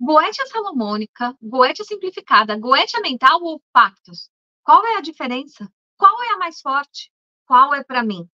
Goetia salomônica, Goetia simplificada, Goetia mental ou pactos? Qual é a diferença? Qual é a mais forte? Qual é para mim?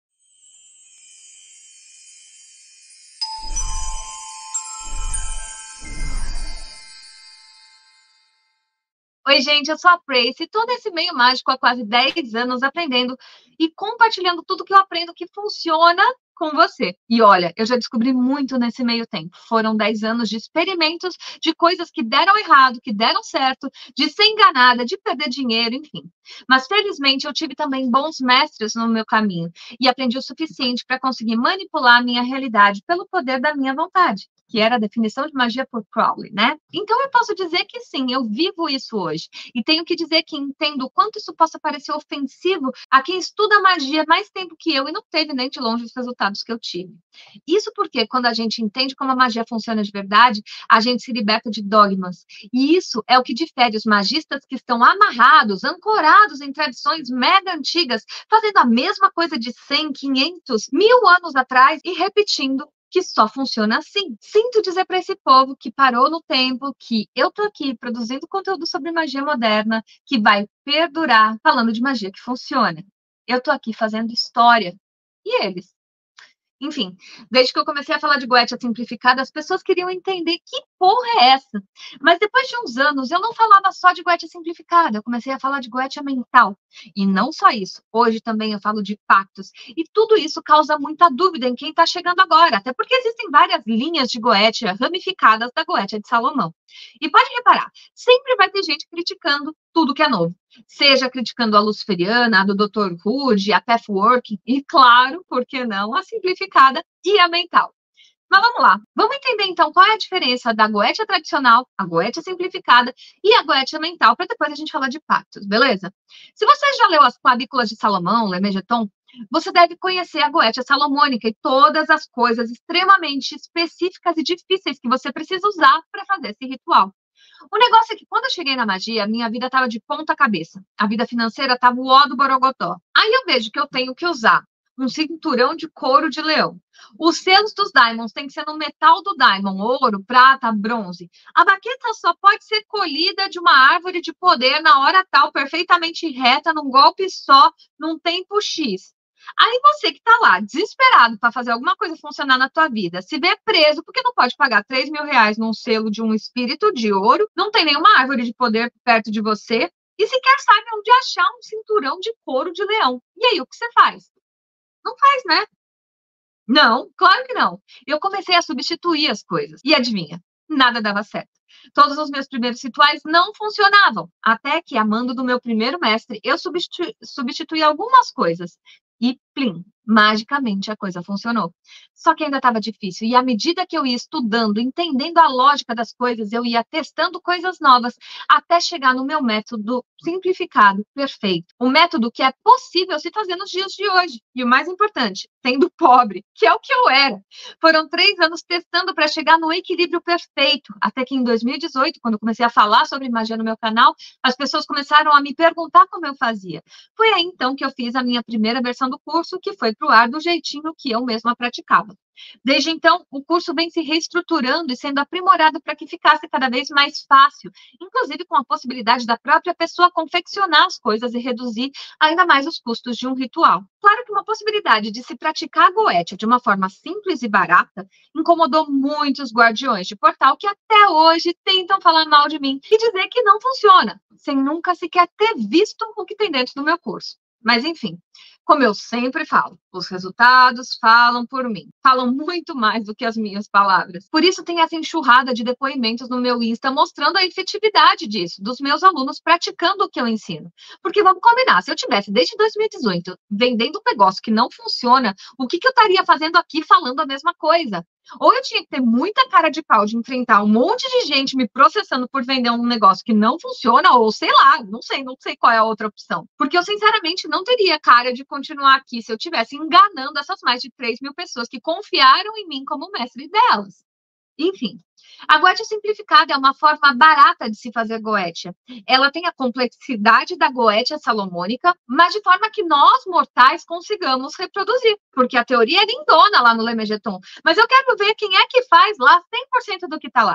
Oi, gente, eu sou a Prace e tô nesse meio mágico há quase 10 anos aprendendo e compartilhando tudo que eu aprendo que funciona com você. E olha, eu já descobri muito nesse meio tempo. Foram 10 anos de experimentos, de coisas que deram errado, que deram certo, de ser enganada, de perder dinheiro, enfim. Mas felizmente eu tive também bons mestres no meu caminho e aprendi o suficiente para conseguir manipular a minha realidade pelo poder da minha vontade, que era a definição de magia por Crowley, né? Então eu posso dizer que sim, eu vivo isso hoje. E tenho que dizer que entendo o quanto isso possa parecer ofensivo a quem estuda magia mais tempo que eu e não teve nem de longe os resultados que eu tive. Isso porque quando a gente entende como a magia funciona de verdade, a gente se liberta de dogmas. E isso é o que difere os magistas que estão amarrados, ancorados em tradições mega antigas, fazendo a mesma coisa de 100, 500, 1000 anos atrás e repetindo que só funciona assim. Sinto dizer para esse povo que parou no tempo, que eu tô aqui produzindo conteúdo sobre magia moderna, que vai perdurar, falando de magia que funciona. Eu tô aqui fazendo história. E eles? Enfim, desde que eu comecei a falar de Goetia simplificada, as pessoas queriam entender que porra é essa. Mas depois de uns anos, eu não falava só de Goetia simplificada, eu comecei a falar de Goetia mental. E não só isso, hoje também eu falo de pactos. E tudo isso causa muita dúvida em quem está chegando agora, até porque existem várias linhas de Goetia ramificadas da Goetia de Salomão. E pode reparar, sempre vai ter gente criticando tudo que é novo. Seja criticando a luciferiana, a do Dr. Hood, a Pathwork, e claro, por que não, a simplificada e a mental. Mas vamos lá, vamos entender então qual é a diferença da Goetia tradicional, a Goetia simplificada e a Goetia mental, para depois a gente falar de pactos, beleza? Se você já leu as clavículas de Salomão, Lemegeton, você deve conhecer a Goetia salomônica e todas as coisas extremamente específicas e difíceis que você precisa usar para fazer esse ritual. O negócio é que quando eu cheguei na magia, minha vida estava de ponta cabeça. A vida financeira estava o ó do borogodó. Aí eu vejo que eu tenho que usar um cinturão de couro de leão. Os selos dos diamonds tem que ser no metal do diamond, ouro, prata, bronze. A baqueta só pode ser colhida de uma árvore de poder na hora tal, perfeitamente reta, num golpe só, num tempo X. Aí você que está lá, desesperado para fazer alguma coisa funcionar na tua vida, se vê preso porque não pode pagar 3.000 reais num selo de um espírito de ouro, não tem nenhuma árvore de poder perto de você e sequer sabe onde achar um cinturão de couro de leão. E aí, o que você faz? Não faz, né? Não, claro que não. Eu comecei a substituir as coisas. E adivinha? Nada dava certo. Todos os meus primeiros rituais não funcionavam. Até que, a mando do meu primeiro mestre, eu substituí algumas coisas. E, plim, magicamente a coisa funcionou. Só que ainda estava difícil. E à medida que eu ia estudando, entendendo a lógica das coisas, eu ia testando coisas novas até chegar no meu método simplificado, perfeito. Um método que é possível se fazer nos dias de hoje. E o mais importante, sendo pobre, que é o que eu era. Foram 3 anos testando para chegar no equilíbrio perfeito. Até que em 2018, quando eu comecei a falar sobre magia no meu canal, as pessoas começaram a me perguntar como eu fazia. Foi aí então que eu fiz a minha primeira versão do curso, que foi para o ar do jeitinho que eu mesma praticava. Desde então, o curso vem se reestruturando e sendo aprimorado para que ficasse cada vez mais fácil, inclusive com a possibilidade da própria pessoa confeccionar as coisas e reduzir ainda mais os custos de um ritual. Claro que uma possibilidade de se praticar a Goetia de uma forma simples e barata incomodou muitos guardiões de portal que até hoje tentam falar mal de mim e dizer que não funciona, sem nunca sequer ter visto o que tem dentro do meu curso. Mas, enfim, como eu sempre falo, os resultados falam por mim. Falam muito mais do que as minhas palavras. Por isso tem essa enxurrada de depoimentos no meu Insta mostrando a efetividade disso, dos meus alunos praticando o que eu ensino. Porque vamos combinar, se eu tivesse desde 2018 vendendo um negócio que não funciona, o que eu estaria fazendo aqui falando a mesma coisa? Ou eu tinha que ter muita cara de pau de enfrentar um monte de gente me processando por vender um negócio que não funciona, ou sei lá, não sei qual é a outra opção. Porque eu, sinceramente, não teria cara de continuar aqui se eu estivesse enganando essas mais de 3.000 pessoas que confiaram em mim como mestre delas. Enfim, a Goetia simplificada é uma forma barata de se fazer Goetia. Ela tem a complexidade da Goetia salomônica, mas de forma que nós, mortais, consigamos reproduzir. Porque a teoria é lindona lá no Lemegeton, mas eu quero ver quem é que faz lá 100% do que está lá.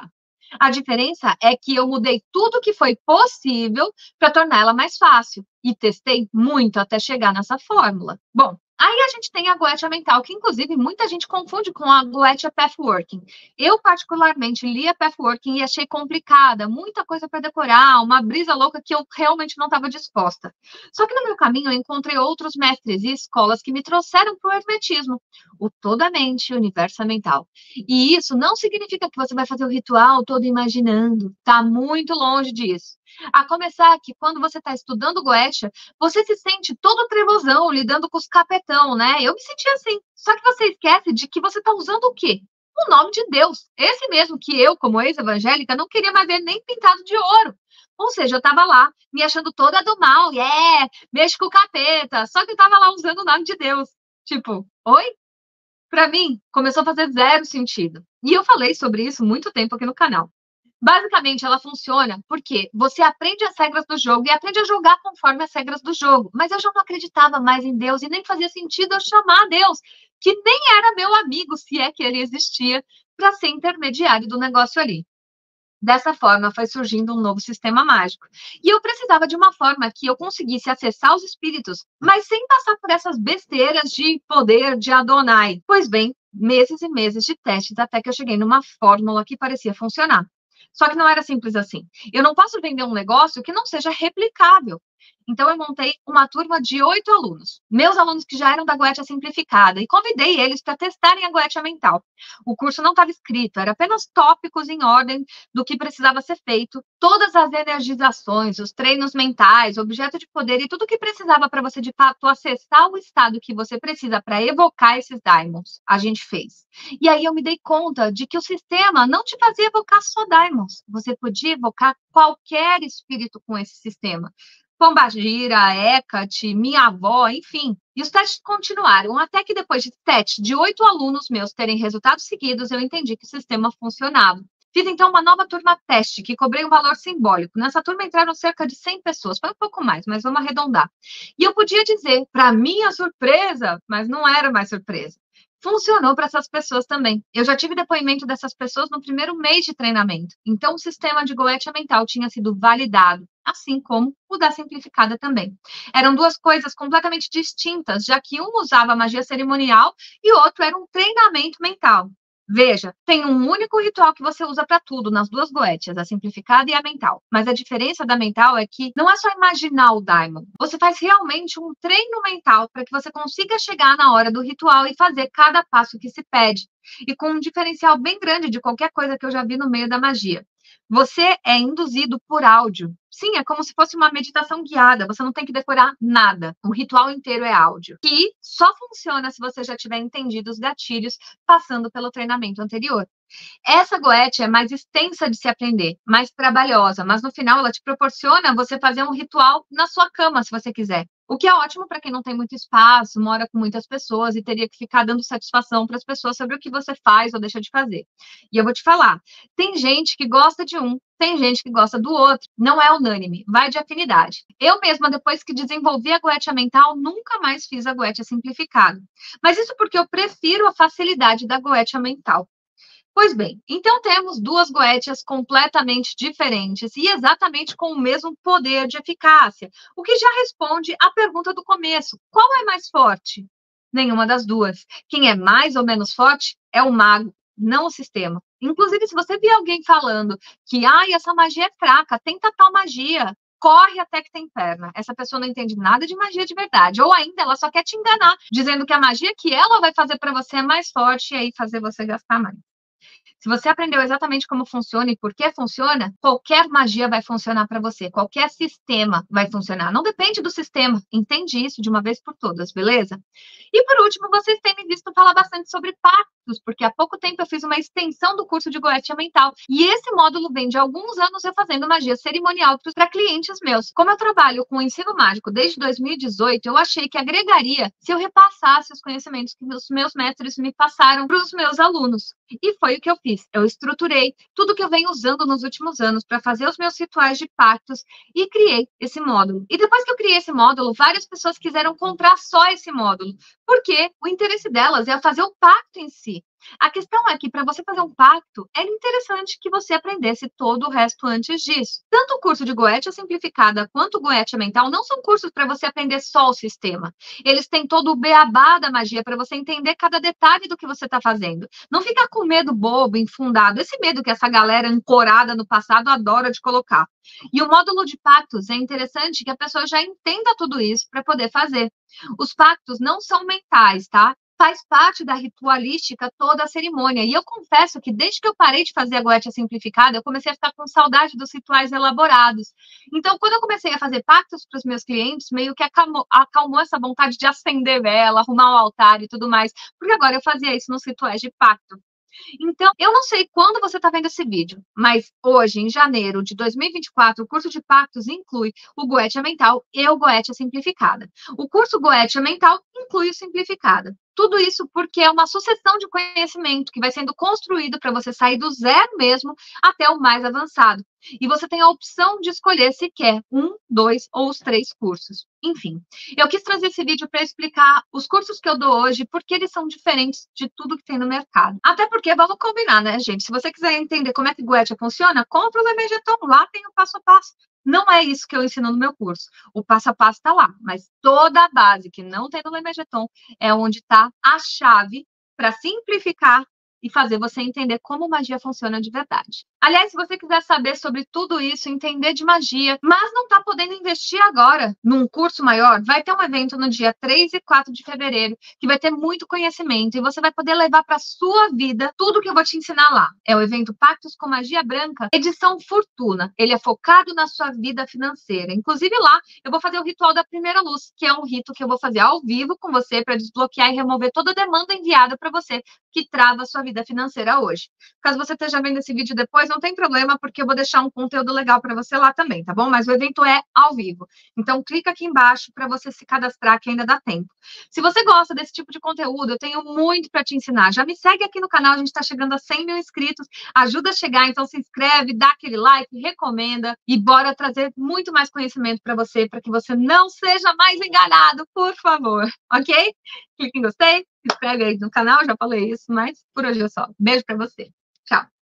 A diferença é que eu mudei tudo que foi possível para tornar ela mais fácil e testei muito até chegar nessa fórmula. Bom, aí a gente tem a goetia mental, que inclusive muita gente confunde com a goetia pathworking. Eu particularmente li a pathworking e achei complicada, muita coisa para decorar, uma brisa louca que eu realmente não estava disposta. Só que no meu caminho eu encontrei outros mestres e escolas que me trouxeram para o hermetismo, o toda mente, o universo mental. E isso não significa que você vai fazer o ritual todo imaginando, tá muito longe disso. A começar que quando você está estudando Goetia, você se sente todo trevosão, lidando com os capetão, né? Eu me senti assim. Só que você esquece de que você está usando o quê? O nome de Deus. Esse mesmo que eu, como ex-evangélica, não queria mais ver nem pintado de ouro. Ou seja, eu estava lá, me achando toda do mal, mexo com o capeta. Só que eu estava lá usando o nome de Deus. Tipo, oi? Para mim, começou a fazer zero sentido. E eu falei sobre isso muito tempo aqui no canal. Basicamente, ela funciona porque você aprende as regras do jogo e aprende a jogar conforme as regras do jogo. Mas eu já não acreditava mais em Deus e nem fazia sentido eu chamar Deus, que nem era meu amigo, se é que ele existia, para ser intermediário do negócio ali. Dessa forma, foi surgindo um novo sistema mágico. E eu precisava de uma forma que eu conseguisse acessar os espíritos, mas sem passar por essas besteiras de poder de Adonai. Pois bem, meses e meses de testes até que eu cheguei numa fórmula que parecia funcionar. Só que não era simples assim. Eu não posso vender um negócio que não seja replicável. Então, eu montei uma turma de 8 alunos, meus alunos que já eram da Goetia Simplificada, e convidei eles para testarem a Goetia Mental. O curso não estava escrito, era apenas tópicos em ordem do que precisava ser feito, todas as energizações, os treinos mentais, objeto de poder e tudo que precisava para você, de fato, acessar o estado que você precisa para evocar esses daimons, a gente fez. E aí eu me dei conta de que o sistema não te fazia evocar só daimons, você podia evocar qualquer espírito com esse sistema. Pombagira, Hecate, minha avó, enfim. E os testes continuaram, até que depois de 8 alunos meus terem resultados seguidos, eu entendi que o sistema funcionava. Fiz, então, uma nova turma teste, que cobrei um valor simbólico. Nessa turma entraram cerca de 100 pessoas, foi um pouco mais, mas vamos arredondar. E eu podia dizer, para minha surpresa, mas não era mais surpresa, funcionou para essas pessoas também. Eu já tive depoimento dessas pessoas no primeiro mês de treinamento. Então, o sistema de Goetia Mental tinha sido validado, assim como o da Simplificada também. Eram duas coisas completamente distintas, já que um usava magia cerimonial e o outro era um treinamento mental. Veja, tem um único ritual que você usa para tudo nas duas Goetias, a Simplificada e a Mental. Mas a diferença da Mental é que não é só imaginar o Daimon. Você faz realmente um treino mental para que você consiga chegar na hora do ritual e fazer cada passo que se pede. E com um diferencial bem grande de qualquer coisa que eu já vi no meio da magia. Você é induzido por áudio. Sim, é como se fosse uma meditação guiada. Você não tem que decorar nada. O ritual inteiro é áudio. E só funciona se você já tiver entendido os gatilhos passando pelo treinamento anterior. Essa Goetia é mais extensa de se aprender, mais trabalhosa, mas no final ela te proporciona você fazer um ritual na sua cama, se você quiser. O que é ótimo para quem não tem muito espaço, mora com muitas pessoas e teria que ficar dando satisfação para as pessoas sobre o que você faz ou deixa de fazer. E eu vou te falar, tem gente que gosta de um, tem gente que gosta do outro, não é unânime, vai de afinidade. Eu mesma, depois que desenvolvi a Goetia Mental, nunca mais fiz a Goetia Simplificada. Mas isso porque eu prefiro a facilidade da Goetia Mental. Pois bem, então temos duas Goetias completamente diferentes e exatamente com o mesmo poder de eficácia, o que já responde à pergunta do começo: qual é mais forte? Nenhuma das duas. Quem é mais ou menos forte é o mago, não o sistema. Inclusive, se você vir alguém falando que essa magia é fraca, tenta tal magia, corre até que tem perna. Essa pessoa não entende nada de magia de verdade. Ou ainda, ela só quer te enganar, dizendo que a magia que ela vai fazer para você é mais forte e aí fazer você gastar mais. Se você aprendeu exatamente como funciona e por que funciona, qualquer magia vai funcionar para você, qualquer sistema vai funcionar. Não depende do sistema, entende isso de uma vez por todas, beleza? E por último, vocês têm me visto falar bastante sobre pactos, porque há pouco tempo eu fiz uma extensão do curso de Goetia Mental, e esse módulo vem de alguns anos eu fazendo magia cerimonial para clientes meus. Como eu trabalho com ensino mágico desde 2018, eu achei que agregaria se eu repassasse os conhecimentos que os meus mestres me passaram para os meus alunos. E foi o que eu fiz. Eu estruturei tudo que eu venho usando nos últimos anos para fazer os meus rituais de pactos e criei esse módulo. E depois que eu criei esse módulo, várias pessoas quiseram comprar só esse módulo, porque o interesse delas é fazer o pacto em si. aqui. A questão é que, para você fazer um pacto, é interessante que você aprendesse todo o resto antes disso. Tanto o curso de Goetia Simplificada quanto o Goetia Mental não são cursos para você aprender só o sistema. Eles têm todo o beabá da magia para você entender cada detalhe do que você está fazendo. Não ficar com medo bobo, infundado, esse medo que essa galera ancorada no passado adora de colocar. E o módulo de pactos é interessante que a pessoa já entenda tudo isso para poder fazer. Os pactos não são mentais, tá? Faz parte da ritualística toda a cerimônia. E eu confesso que desde que eu parei de fazer a Goetia Simplificada, eu comecei a ficar com saudade dos rituais elaborados. Então, quando eu comecei a fazer pactos para os meus clientes, meio que acalmou essa vontade de acender vela, arrumar o altar e tudo mais, porque agora eu fazia isso nos rituais de pacto. Então, eu não sei quando você está vendo esse vídeo, mas hoje, em janeiro de 2024, o curso de pactos inclui o Goetia Mental e o Goetia Simplificada. O curso Goetia Mental inclui o Simplificada. Tudo isso porque é uma sucessão de conhecimento que vai sendo construído para você sair do zero mesmo até o mais avançado. E você tem a opção de escolher se quer um, dois ou os 3 cursos. Enfim, eu quis trazer esse vídeo para explicar os cursos que eu dou hoje, porque eles são diferentes de tudo que tem no mercado. Até porque, vamos combinar, né, gente? Se você quiser entender como é que Goetia funciona, compra o Lemegeton, lá tem o passo a passo. Não é isso que eu ensino no meu curso. O passo a passo está lá, mas toda a base que não tem no Lemegeton é onde está a chave para simplificar e fazer você entender como magia funciona de verdade. Aliás, se você quiser saber sobre tudo isso, entender de magia, mas não está podendo investir agora num curso maior, vai ter um evento no dia 3 e 4 de fevereiro, que vai ter muito conhecimento e você vai poder levar para a sua vida tudo que eu vou te ensinar lá. É o evento Pactos com Magia Branca, edição Fortuna. Ele é focado na sua vida financeira. Inclusive lá, eu vou fazer o ritual da primeira luz, que é um rito que eu vou fazer ao vivo com você para desbloquear e remover toda a demanda enviada para você que trava a sua vida financeira hoje. Caso você esteja vendo esse vídeo depois, não tem problema, porque eu vou deixar um conteúdo legal para você lá também, tá bom? Mas o evento é ao vivo. Então, clica aqui embaixo para você se cadastrar, que ainda dá tempo. Se você gosta desse tipo de conteúdo, eu tenho muito para te ensinar. Já me segue aqui no canal, a gente está chegando a 100 mil inscritos. Ajuda a chegar, então se inscreve, dá aquele like, recomenda e bora trazer muito mais conhecimento para que você não seja mais enganado, por favor, ok? Clique em gostei, se inscreve aí no canal, já falei isso, mas por hoje é só. Beijo para você. Tchau.